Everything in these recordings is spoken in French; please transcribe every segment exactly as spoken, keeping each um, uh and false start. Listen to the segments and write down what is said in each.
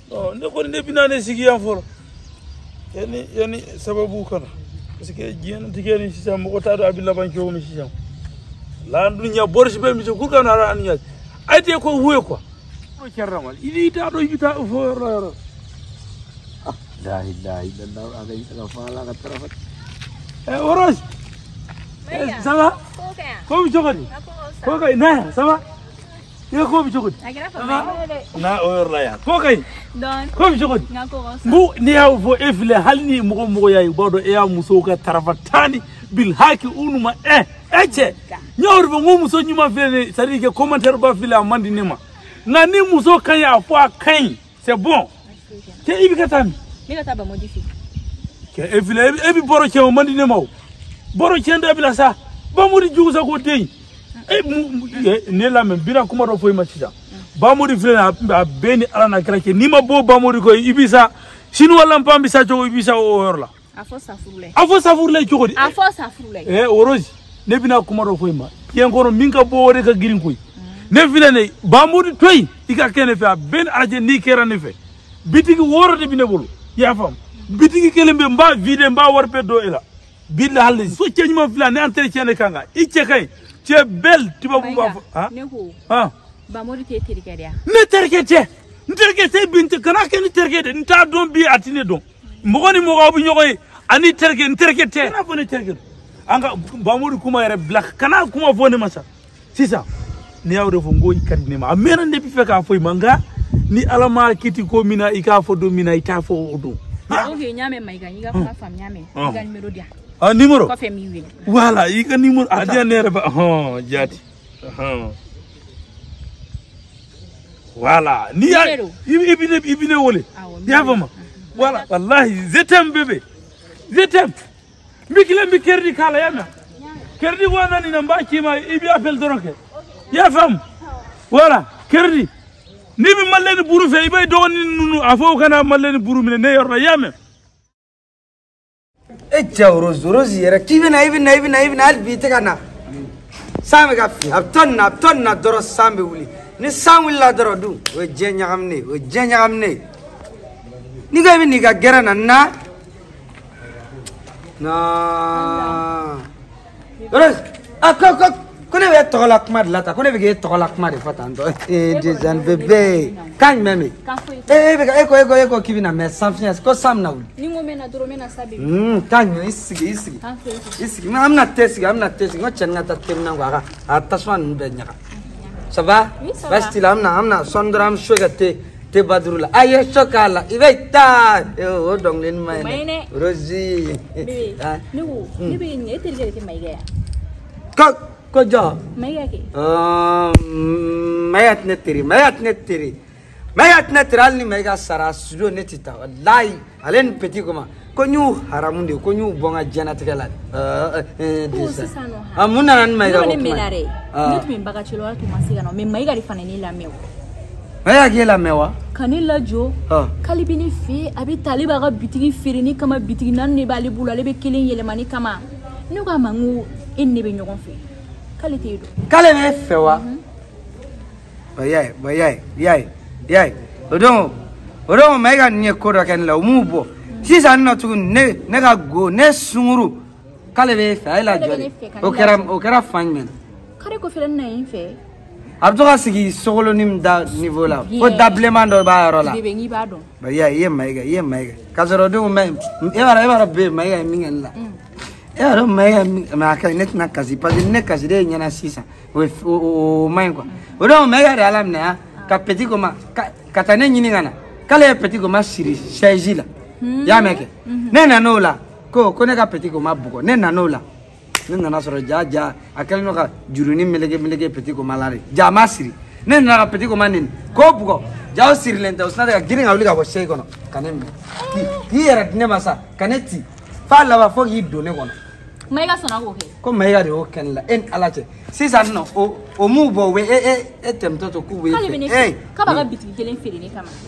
non ne ko ne binane sigi yan folo yani yani sababu kana parce que jien tigeni ci sam ko tado abilla banko mi ci sam la dunya borsi be mi ci ku kana ra an nya ay te ko huye ko ko cerramal idi ta do yita fo ra لا إله إلا الله عليه الصلاة والسلام. Eh oros. Ça va? Como chokodi? Kokai na, ça va? Ya como chokodi? Na orla ya. Kokai. Don. Como chokodi? Bu ni hawo fo efle halni mo mo yayi bodo e amuso ka tarafatani bil haki unuma eh eche. Nyor be mo muso nyuma fele sari ke commentaire ba file amandi nema. Na ni muso kan ya fo kan. C'est bon. Te ibi katami. Mira taba modifié. Ke evile ebi boro che o mandi ne maw. Boro che nda bila sa. Ba muri jugu sa ko dey. E ne la men bira kuma do foy ma cida. Ba muri fle na beni ala na krake ni ma bo ba muri ko ibisa. Sinu wala mpambi sa jogo ibisa o horla. Afo safurle. Afo safurle jogodi. Afo safurle. Eh orozi. Ne bina kuma do foy ma. Yen kono minka bo re ka girin koy. Ne file ne ba muri toy ika kene fe ben aje ni kera ne fe. Bitigi woro de bine bolu. Ya fam bitigi kelembe mba vide mba warpe do ela billa halle so ceñuma fila ne entretien kanga icce kay ci bel tiba bu ba ha ne ko ha ba modi te terkede ya ne terkede terkede bint kana ken terkede nta don bi atine don mogoni mogo bu ñogoy ani terkede terkede na fone terkede anga ba modi kuma yere black kana kuma fone masa sisa ni awre fo ngoy kadine ma amena ne bi feka foy manga ni alama kiti ko mina ika fo do mina ita fo do okay nyame maiga yiga fa fam nyame yiga numéro dia ah numéro ko fe mi wi voilà yiga numéro adia nere ba ha jati ha voilà ni ibine ibine wole ya fama voilà wallahi zetem bébé zetem mikile mi kerdi kala yana kerdi wana ni namba kima ibi appel doroke ya fam voilà kerdi ni bi maleni buru fe ibay do ni nunu afo kana maleni buru mine ne yorna yame e jawroz roz yera kibina ibina ibina ibina albi tegana same ga fi abtonna abtonna doro sambe wuli ni samwilla doro du o jenya xamne o jenya xamne ni ga ni ga gerana na na roz akako kone be tola kuma de lata kone be ge tola kuma de fatando eh dejan bébé kan meme eh be eko eko eko kibina me sanfiance ko samna wuli ni mo mena doro mena sabe hmm kan isigi isigi isigi ma amna tesi amna tesi ngo chenga ta temna ngwa ataswan be nyaka ça va basti la amna amna sondram shogate te badrula aye chokala ibeta o dong len mai rozi ni wo ni be ni terje ke mai ga ko Koja? Maya ke? Um, mayat netiri, mayat netiri, mayat netiri. Alni maya sara sudo netita. Wallahi, alen peti koma. Konyu haramundi, konyu bonga jana tegala. Uh, eh, desa. Amuna nan maya. Nune menare. Nut min baga chelo tu masika no. Men maya rifane ni la mewa. Maya ke la mewa? Kanila jo. Kali bini fi, abi tali baga bitigi firini kama bitigi nan ne bali bula lebe kilin yele mani kama. Nuka mangu inni be nyogon fi. Kale te do kale me fewa bayai bayai yai yai odon odon mega nye kodo ken la umubo sisa no tu ne ne ga go ne sunguru kale be fe ila jori o kera o kera fangmen kare ko felen na infe abdoga sigi sogolo nim da niveau la o dablement do ba rola be ngi ba don bayai ye mega ye mega kazaro do me e bara e bara be mega mingen la ero maya ma ka net na kazi pa ne kazi de nyana sisa we o mai kwa odo maya re alam na ka petit koma ka tane nyini ngana kale petit koma siri shajila ya meke ne na nola ko ko ne ka petit koma buko ne na nola ne na soro ja ja akal no ka juruni melege melege petit koma lare ja masiri ne na ka petit koma nin ko buko ja siri lenta usna ka girin awli ka ko sey kono kanem ki era ne masa kaneti fa la ba fo yi do ne kono maiga sona ko ke ko maiga de o ken la en alache sisa no o o mu bo we e e etem to to ku we eh ka ba ga biti kelen fere ne kama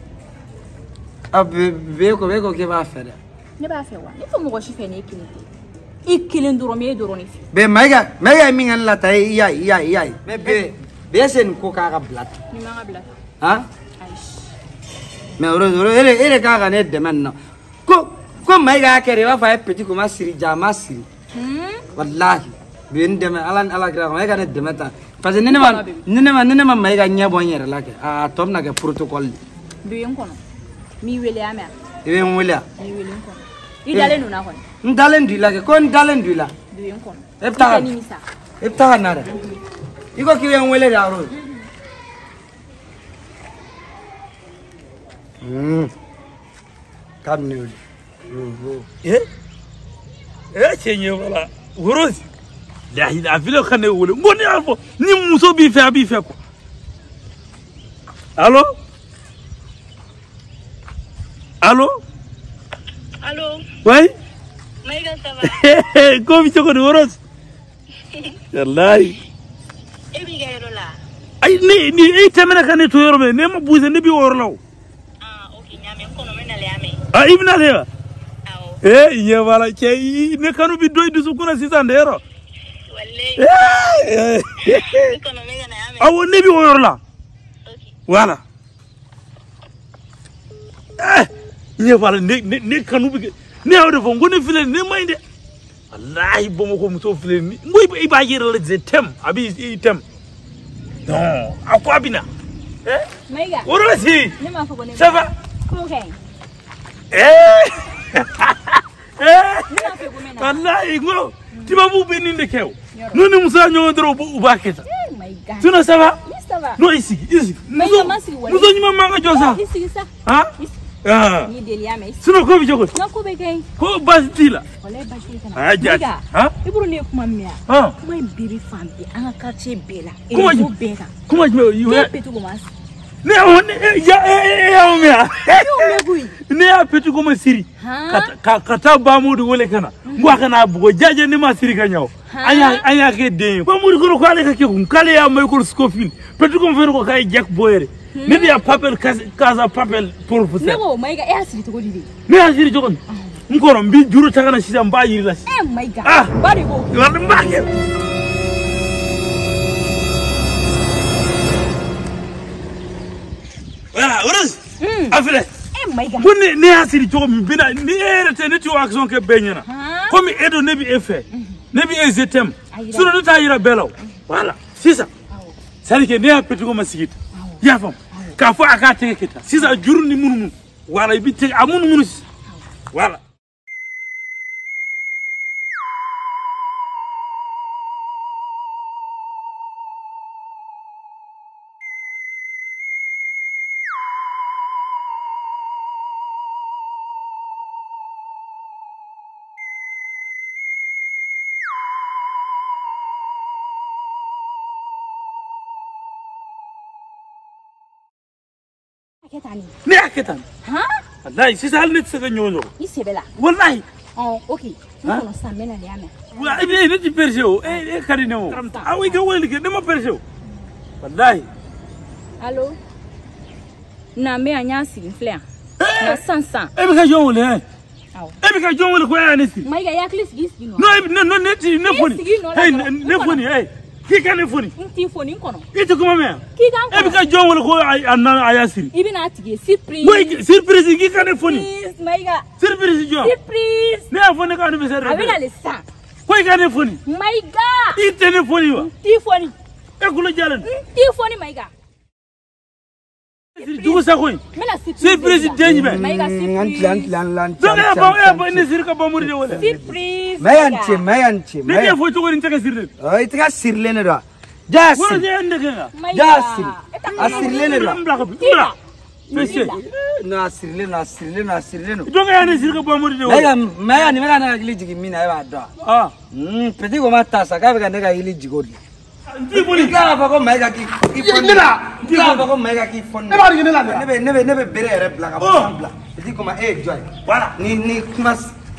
abe be ko be ko ke ba fere ne ba fe wa ne fo mo ko shi fe ne kinite ikelen duro me duro ni be maiga maiga mi ngan la tai ya ya ya me be be sen ko ka ga blat ni ma ga blat ha aish mais oro ere ere ka ga ne de maintenant ko ko mai ga kere wa fa petit ko ma siri jama siri hmm wallahi ben de alan ala gra mai ga ne de mata parce que nene ma nene ma nene ma mai ga nya bon yere la ke a tom na ke protocole du yen kono mi wele amia e wen wele mi wele kono i dalen no na kono ndalen du la ke kon dalen du la du yen kono e ta e ta na re iko ki wen wele da ro hmm kam ni eh eh chenye wala worosi la ila vile khane wole ngoni alfo ni muso bi fe bi fe ko allo allo allo oui Maïga ça va ko bi ko worosi wallahi e bi gayro la ay ni ni e temena khane to yorme ne ma buuse ne bi worlaw ah okay nyame ko no mena le ame ah ibna lewa eh ye wala che ne kanu bi doy du su kuna six ndero wallahi eh ko no mena le ame awo ne bi worla okay voilà eh ye wala ne ne kanu bi ne awde fo ngone file ne mayde wallahi bomo ko muso file ni ngoy ba yere la je tem abi tem non akwa bina eh Maïga worosi ne ma fa ko ne ça va ko kay eh wallahi ngo tiba bu beninde kew noni musa nyo dro bu baketa tuna ça va ça va no ici ici Maïga masri wala muso nyima manga josa ici ça ha ah ni delia mais sino ko bi jogo na ko be kay ko basitila wala bashi kana ah ja ha iburu ne kuma miya ha kuma bibi fambi an ka ce bela e Kuma- bela kuma me you ke petu ko mas ne on ya ya o mea yo me gui ne ya petu ko ma siri ha ka kata ba mu du wole kana ngwa kana bugo jaje ne ma siri ka nyaw anya anya ke de ba mu ko ko ale ka ke kun kale ya may ko scofin petu ko fen ko kay jack boyere ne dia papel casa papel pour vous ne ko Maïga e asiri to ko dide ne asiri jogon ngoro mbi juru tagana sisa mba yiri la eh Maïga ah bari bo wala mbake wala urus afile eh Maïga bunne ne asiri jogo mi bina ni erete ne tu action ke benyana comme edo ne bi effet ne bi ezetem sura ne ta yira belaw voilà sisa sari ke ne a petu ko masigita ya fam ka fo aka tege kita sisa jurni munum wala bi te amun munus wala ketani ne aketan ha wallahi sisa hal net sega nyonyo isebela wallahi oh okay no no sa mena le ame wa ibe ne ti perseo eh eh karine o awi ga weli ke dama perseo wallahi allo na me anya siri flea na sansan e be ka jonwole eh aw e be ka jonwole ko ya ne si Maïga ya klis gis gino no no no ne ti ne foni hey ne foni eh ki ka ne foni nti foni kono ite kuma me ki kan e be ka jonwole ko anna ayasiri ibina atige surprise moy surprise ki ka ne foni Please, Maïga surprise jo surprise ne afoni ka anniversaire abina le sa ko ka ne foni Maïga ite ne foni wa ti foni e kulo jalan ti foni Maïga jugo sa koy mena surprise denji be Maïga anti anti surprise lan lan donc e ba e ba ne sir ka ba muri de wala surprise mayanti mayanti ne ke fo to ko ni taka sirde oh itika sirle ne do das wala je ande ga das asirle ne do mbla ko mbla monsieur no asirle no asirle no asirle no donc e ne sir ka ba muri de wala maya maya ni mega na gili jigi mina e ba do ah mm peti ko mata sa ka be ka ne ga gili jigodi ndi boli ka ba ko mega ki ifon Nila. ka ba ko mega ki ifon Ne ba ri ne la ne be ne be ne be bere ere bla ka ba bla peti ko ma e joy voilà ni ni kuma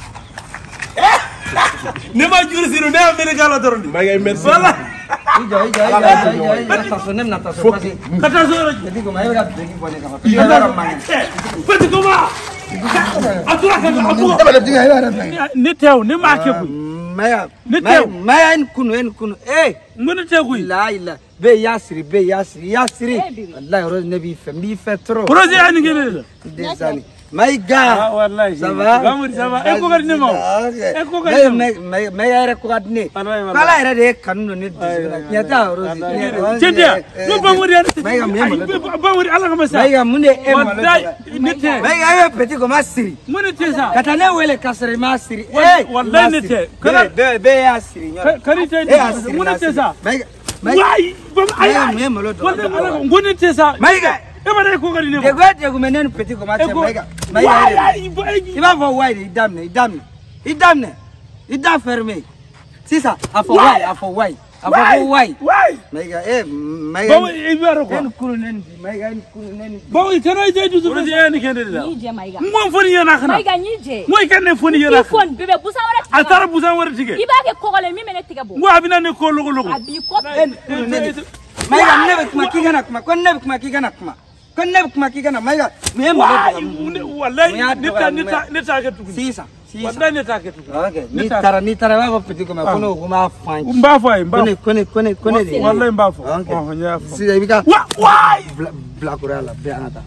ne ma juri siru ne amene gala dorondi Maïga merci voilà ijo ijo ijo ijo ta so nem na ta so pasi kata so peti ko ma e ga begi bone ka ba peti ko ma petit comment atura ka atura Dama def dinga ila def ne tew ne ma ke ku maya Ne maya tew. maya en kunu en kunu eh ngone te ku la ila be Yasri be Yasri Yasri wallahi Rose Nabi fait mi fait trop Rose yani ngene des années my God wallahi ça va gamuri ça va e ko gadne mo e ko gadne mais mais yare ko gadne kala ira de kanu ne nyata Rose tede no bamuri bamuri ala kama sa may mun e wallahi nete may ay petit ko masiri mun te sa katane wele kasri masiri eh wallahi nete kana be be Yasri kari te mun te sa may Why? ay ay wallahi ngone te sa may ga e ba ko gari ne de gwete ko menen petit ko match may ga may il va voir why il damne il damne il damne il da fermé c'est ça a for why a for why a for why why may ga eh may ga bon e biaro ko en kulu nen may ga en kulu nen bon e tano je du so je ni kende da ni je may ga mo foni yana kana may ga ni je mo kende foni yana fon bebe busa wala atara busa wala tige ibake kokole mi mene tiga bo mo abina ne ko logo logo abi ko en kulu nen may ga nebe kuma kigana kuma kon nebe kuma kigana kuma kon nebe kuma kigana may ga me mo wallahi nita nita nita ke tuku sisa sisa wallahi nita ke tuku okay ni tara ni tara wa petit ko ma kono kuma fan mba fa mba kone kone kone de wallahi mba fa oh nya fa si ibika wa why black urala be anata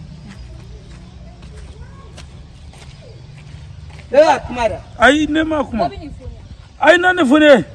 eh kumara ai ne ma kuma ai na ne fone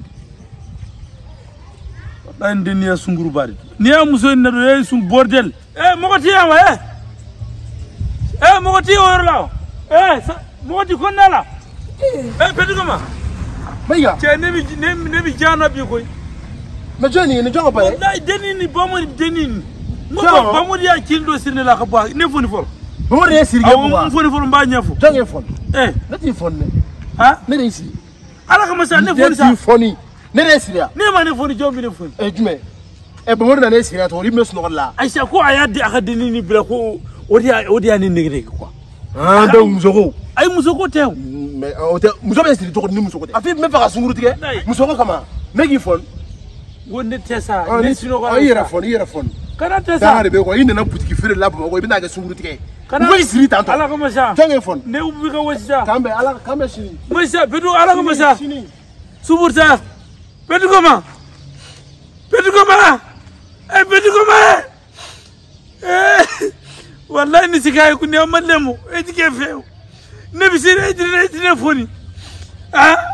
dan diniya sunguru bari ni am muso ne do sun bordel eh moko tiya ma eh eh moko tiya orla eh moko ti konnala eh petit comment Maiga te ne bi ne bi jana bi koy ma jani ne jonga pare wallahi denini bomo denini mo bomo ya kindo sirne la ko ba ne foni for bomo re sirge ko ba foni for mba nyafo jonge fon eh nati fon ne ha ne re si ala ko masa ne foni sa nati foni ne re siria ne ma ne foni jombi ne foni eh jume e bomo na ne siria to ri me suno la aisha ko ayadi aka denini bila ko odi odi ani negre quoi ah donc musoko ay musoko tew mais ote muso be siri to ni musoko te afi me fa sunguru tige musoko kama megi fon wonde tesa ne sino ko ay yera fon yera fon kana tesa dare be ko inde na boutique fere la ko bina ga sunguru tige mo siri tanto ala ko masa jonge fon ne ubi ka wasa kambe ala kambe siri masa bedu ala ko masa suburta bedu koma bedu koma eh bedu koma eh wallahi ni sikay ku ne amalemu e tike few ne bi sire e tire foni ah